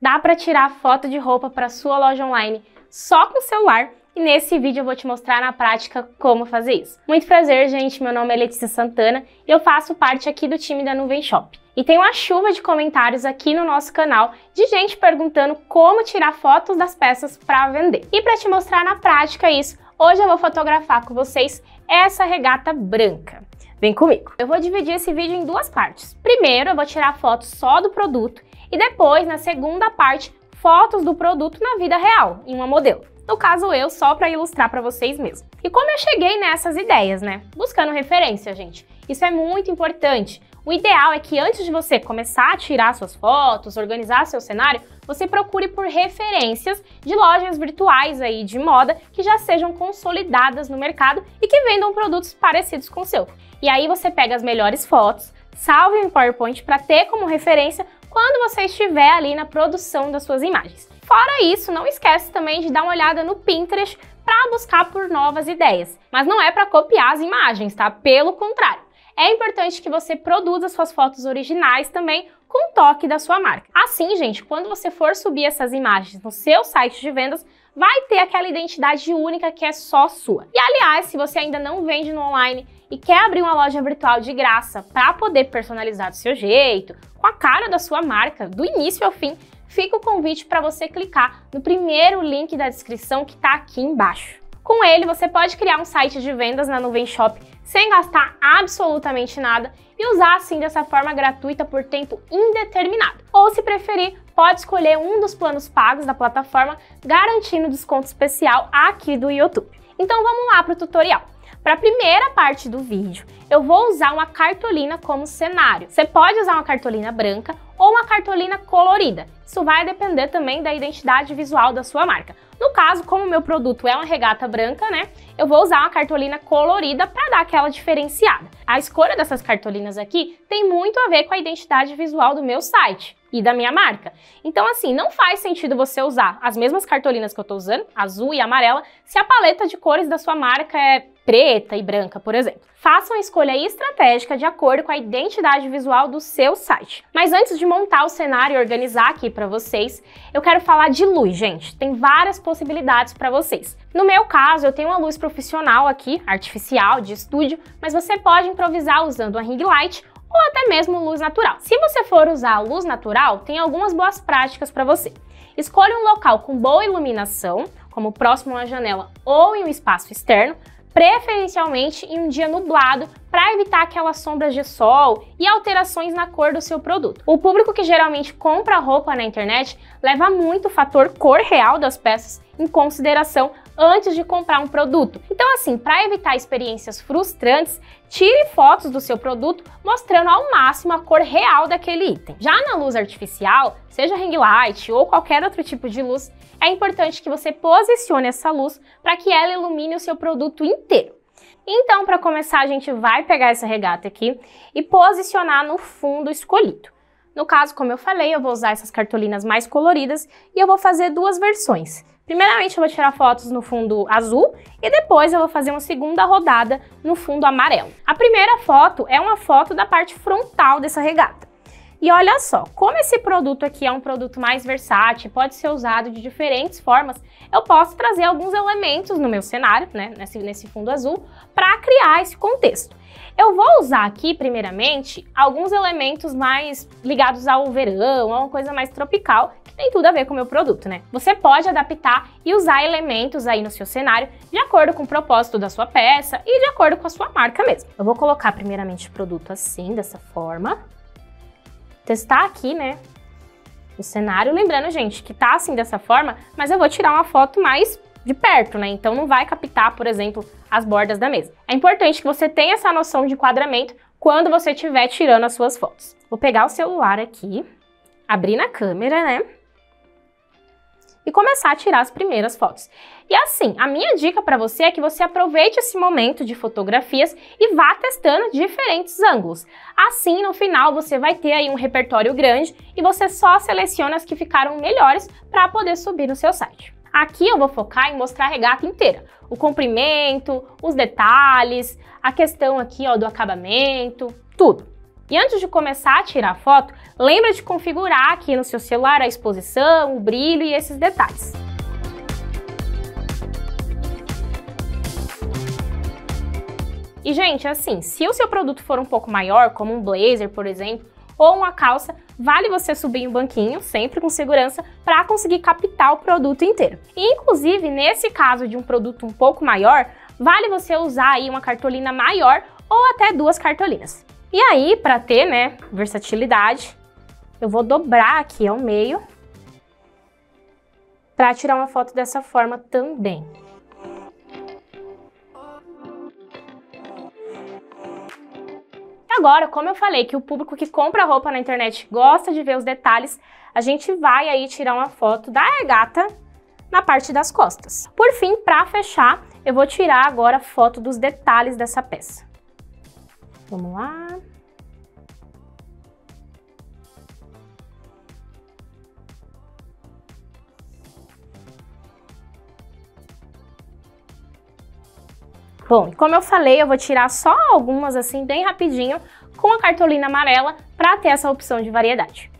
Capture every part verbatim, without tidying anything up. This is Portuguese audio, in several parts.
dá para tirar foto de roupa para sua loja online só com o celular. E nesse vídeo eu vou te mostrar na prática como fazer isso. Muito prazer, gente, meu nome é Letícia Santana e eu faço parte aqui do time da Nuvem Shop. E tem uma chuva de comentários aqui no nosso canal de gente perguntando como tirar fotos das peças para vender. E para te mostrar na prática isso, hoje eu vou fotografar com vocês essa regata branca. Vem comigo! Eu vou dividir esse vídeo em duas partes. Primeiro eu vou tirar fotos só do produto e depois, na segunda parte, fotos do produto na vida real, em uma modelo. No caso eu, só para ilustrar para vocês mesmo. E como eu cheguei nessas ideias, né? Buscando referência, gente. Isso é muito importante. O ideal é que antes de você começar a tirar suas fotos, organizar seu cenário, você procure por referências de lojas virtuais aí de moda que já sejam consolidadas no mercado e que vendam produtos parecidos com o seu. E aí você pega as melhores fotos, salve em PowerPoint para ter como referência quando você estiver ali na produção das suas imagens. Fora isso, não esquece também de dar uma olhada no Pinterest para buscar por novas ideias. Mas não é para copiar as imagens, tá? Pelo contrário. É importante que você produza suas fotos originais também com o toque da sua marca. Assim, gente, quando você for subir essas imagens no seu site de vendas, vai ter aquela identidade única que é só sua. E aliás, se você ainda não vende no online e quer abrir uma loja virtual de graça para poder personalizar do seu jeito, com a cara da sua marca, do início ao fim, fica o convite para você clicar no primeiro link da descrição que está aqui embaixo. Com ele, você pode criar um site de vendas na Nuvem Shop sem gastar absolutamente nada e usar assim dessa forma gratuita por tempo indeterminado. Ou, se preferir, pode escolher um dos planos pagos da plataforma, garantindo desconto especial aqui do YouTube. Então vamos lá para o tutorial. Para a primeira parte do vídeo, eu vou usar uma cartolina como cenário. Você pode usar uma cartolina branca ou uma cartolina colorida. Isso vai depender também da identidade visual da sua marca. No caso, como o meu produto é uma regata branca, né, eu vou usar uma cartolina colorida para dar aquela diferenciada. A escolha dessas cartolinas aqui tem muito a ver com a identidade visual do meu site e da minha marca. Então, assim, não faz sentido você usar as mesmas cartolinas que eu estou usando, azul e amarela, se a paleta de cores da sua marca é preta e branca, por exemplo. Faça uma escolha estratégica de acordo com a identidade visual do seu site. Mas antes de montar o cenário e organizar aqui para vocês, eu quero falar de luz, gente. Tem várias possibilidades para vocês. No meu caso, eu tenho uma luz profissional aqui, artificial, de estúdio, mas você pode improvisar usando uma ring light ou até mesmo luz natural. Se você for usar a luz natural, tem algumas boas práticas para você. Escolha um local com boa iluminação, como próximo a uma janela ou em um espaço externo, preferencialmente em um dia nublado, para evitar aquelas sombras de sol e alterações na cor do seu produto. O público que geralmente compra roupa na internet leva muito o fator cor real das peças em consideração antes de comprar um produto. Então, assim, para evitar experiências frustrantes, tire fotos do seu produto mostrando ao máximo a cor real daquele item. Já na luz artificial, seja ring light ou qualquer outro tipo de luz, é importante que você posicione essa luz para que ela ilumine o seu produto inteiro. Então, para começar, a gente vai pegar essa regata aqui e posicionar no fundo escolhido. No caso, como eu falei, eu vou usar essas cartolinas mais coloridas e eu vou fazer duas versões. Primeiramente, eu vou tirar fotos no fundo azul e depois eu vou fazer uma segunda rodada no fundo amarelo. A primeira foto é uma foto da parte frontal dessa regata. E olha só, como esse produto aqui é um produto mais versátil, pode ser usado de diferentes formas, eu posso trazer alguns elementos no meu cenário, né, nesse, nesse fundo azul, para criar esse contexto. Eu vou usar aqui, primeiramente, alguns elementos mais ligados ao verão, a uma coisa mais tropical, que tem tudo a ver com o meu produto, né? Você pode adaptar e usar elementos aí no seu cenário de acordo com o propósito da sua peça e de acordo com a sua marca mesmo. Eu vou colocar primeiramente o produto assim, dessa forma. Testar aqui, né, o cenário. Lembrando, gente, que tá assim dessa forma, mas eu vou tirar uma foto mais de perto, né? Então não vai captar, por exemplo, as bordas da mesa. É importante que você tenha essa noção de enquadramento quando você estiver tirando as suas fotos. Vou pegar o celular aqui, abrir na câmera, né? E começar a tirar as primeiras fotos. E assim, a minha dica para você é que você aproveite esse momento de fotografias e vá testando diferentes ângulos. Assim, no final, você vai ter aí um repertório grande e você só seleciona as que ficaram melhores para poder subir no seu site. Aqui eu vou focar em mostrar a regata inteira, o comprimento, os detalhes, a questão aqui ó, do acabamento, tudo. E antes de começar a tirar foto, lembra de configurar aqui no seu celular a exposição, o brilho e esses detalhes. E, gente, assim, se o seu produto for um pouco maior, como um blazer, por exemplo, ou uma calça, vale você subir um banquinho, sempre com segurança, para conseguir captar o produto inteiro. E, inclusive, nesse caso de um produto um pouco maior, vale você usar aí uma cartolina maior ou até duas cartolinas. E aí, para ter, né, versatilidade, eu vou dobrar aqui ao meio para tirar uma foto dessa forma também. Agora, como eu falei que o público que compra roupa na internet gosta de ver os detalhes, a gente vai aí tirar uma foto da regata na parte das costas. Por fim, para fechar, eu vou tirar agora a foto dos detalhes dessa peça. Vamos lá. Bom, como eu falei, eu vou tirar só algumas assim bem rapidinho com a cartolina amarela para ter essa opção de variedade.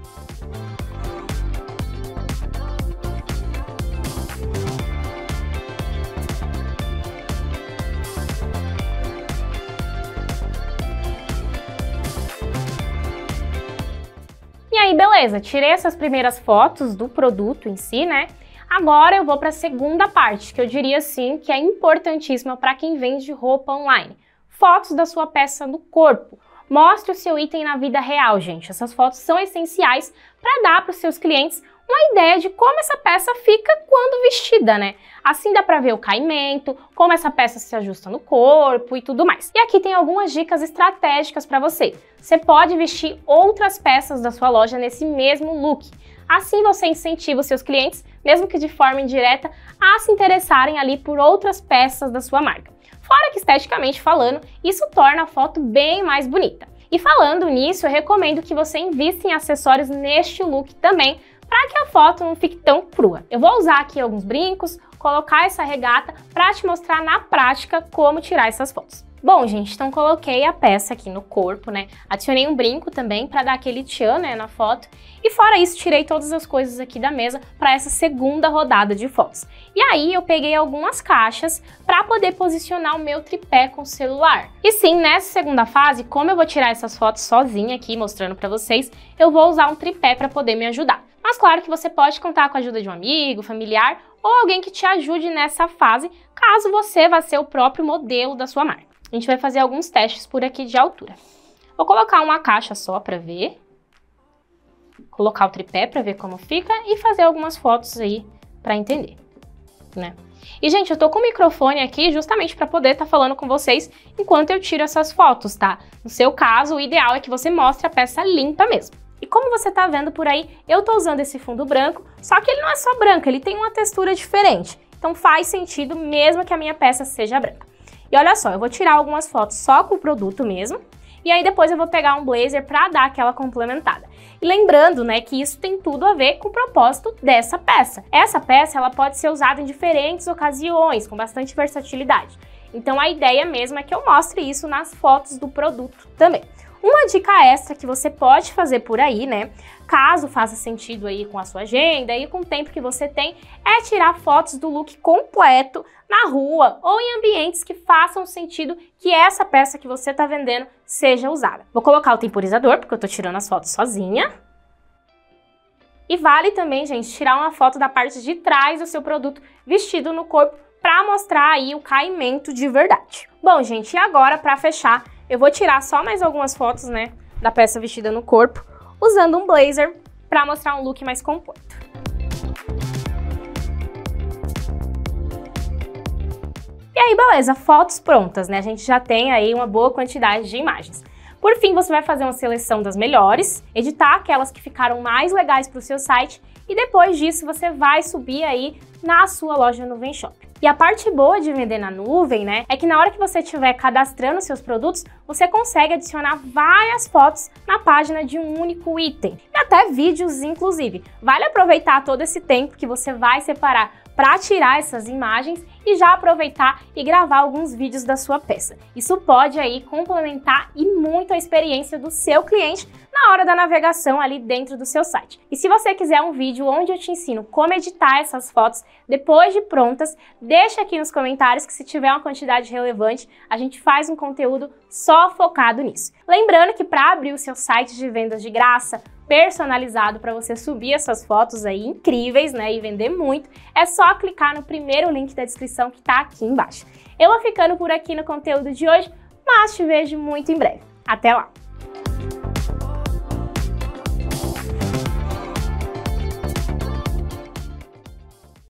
E aí, beleza, tirei essas primeiras fotos do produto em si, né? Agora eu vou para a segunda parte, que eu diria assim que é importantíssima para quem vende roupa online. Fotos da sua peça no corpo. Mostre o seu item na vida real, gente. Essas fotos são essenciais para dar para os seus clientes uma ideia de como essa peça fica quando vestida, né? Assim dá para ver o caimento, como essa peça se ajusta no corpo e tudo mais. E aqui tem algumas dicas estratégicas para você. Você pode vestir outras peças da sua loja nesse mesmo look. Assim você incentiva os seus clientes, mesmo que de forma indireta, a se interessarem ali por outras peças da sua marca. Fora que, esteticamente falando, isso torna a foto bem mais bonita. E falando nisso, eu recomendo que você invista em acessórios neste look também, para que a foto não fique tão crua. Eu vou usar aqui alguns brincos, colocar essa regata para te mostrar na prática como tirar essas fotos. Bom, gente, então coloquei a peça aqui no corpo, né? Adicionei um brinco também para dar aquele tchan, né, na foto. E fora isso, tirei todas as coisas aqui da mesa para essa segunda rodada de fotos. E aí eu peguei algumas caixas para poder posicionar o meu tripé com o celular. E sim, nessa segunda fase, como eu vou tirar essas fotos sozinha aqui, mostrando para vocês, eu vou usar um tripé para poder me ajudar. Mas claro que você pode contar com a ajuda de um amigo, familiar ou alguém que te ajude nessa fase, caso você vá ser o próprio modelo da sua marca. A gente vai fazer alguns testes por aqui de altura. Vou colocar uma caixa só para ver. Colocar o tripé para ver como fica e fazer algumas fotos aí para entender, né? E, gente, eu tô com o microfone aqui justamente para poder estar tá falando com vocês enquanto eu tiro essas fotos, tá? No seu caso, o ideal é que você mostre a peça limpa mesmo. E como você tá vendo por aí, eu tô usando esse fundo branco, só que ele não é só branco, ele tem uma textura diferente. Então faz sentido mesmo que a minha peça seja branca. E olha só, eu vou tirar algumas fotos só com o produto mesmo, e aí depois eu vou pegar um blazer para dar aquela complementada. E lembrando, né, que isso tem tudo a ver com o propósito dessa peça. Essa peça, ela pode ser usada em diferentes ocasiões, com bastante versatilidade. Então a ideia mesmo é que eu mostre isso nas fotos do produto também. Uma dica extra que você pode fazer por aí, né, caso faça sentido aí com a sua agenda e com o tempo que você tem, é tirar fotos do look completo na rua ou em ambientes que façam sentido que essa peça que você está vendendo seja usada. Vou colocar o temporizador, porque eu tô tirando as fotos sozinha. E vale também, gente, tirar uma foto da parte de trás do seu produto vestido no corpo para mostrar aí o caimento de verdade. Bom, gente, e agora para fechar, eu vou tirar só mais algumas fotos, né, da peça vestida no corpo, usando um blazer para mostrar um look mais completo. E aí, beleza, fotos prontas, né? A gente já tem aí uma boa quantidade de imagens. Por fim, você vai fazer uma seleção das melhores, editar aquelas que ficaram mais legais para o seu site e depois disso você vai subir aí na sua loja Nuvem Shop. E a parte boa de vender na nuvem, né, é que na hora que você estiver cadastrando seus produtos, você consegue adicionar várias fotos na página de um único item. E até vídeos, inclusive. Vale aproveitar todo esse tempo que você vai separar para tirar essas imagens e já aproveitar e gravar alguns vídeos da sua peça. Isso pode aí complementar e muito a experiência do seu cliente na hora da navegação ali dentro do seu site. E se você quiser um vídeo onde eu te ensino como editar essas fotos depois de prontas, deixa aqui nos comentários que se tiver uma quantidade relevante, a gente faz um conteúdo só focado nisso. Lembrando que para abrir o seu site de vendas de graça, personalizado para você subir essas fotos aí incríveis, né, e vender muito, é só clicar no primeiro link da descrição que tá aqui embaixo. Eu vou ficando por aqui no conteúdo de hoje, mas te vejo muito em breve. Até lá!